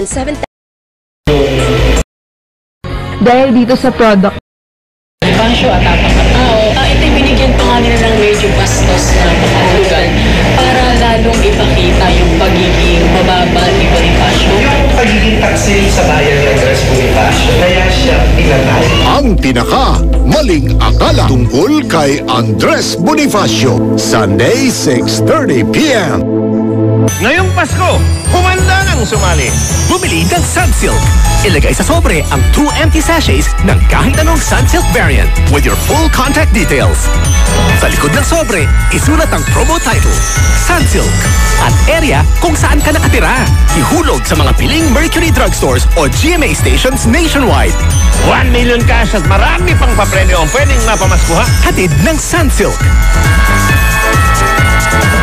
7. Dahil dito sa product. Pasyo at tapang-tao, ito'y binigyan pa nga nila ng medyo bastos na pangahulugan para lalong ipakita yung pagiging mababa ni Bonifacio. Yung pagiging taksil sa bayan ng Andres Bonifacio, kaya siya pinatay. Ang tinaka, maling akala tungkol kay Andres Bonifacio. Sunday, 6:30 p.m. Ngayong Pasko, humanda nang sumali. Bumili ng Sunsilk. Ilagay sa sobre ang 2 empty sachets ng kahit anong Sunsilk variant with your full contact details. Sa likod ng sobre, isulat ang promo title, Sunsilk, at area kung saan ka nakatira. Ihulog sa mga piling Mercury Drugstores o GMA stations nationwide. 1 million cash at marami pang papremyo ang pwedeng mapamaskuha. Hatid ng Sunsilk.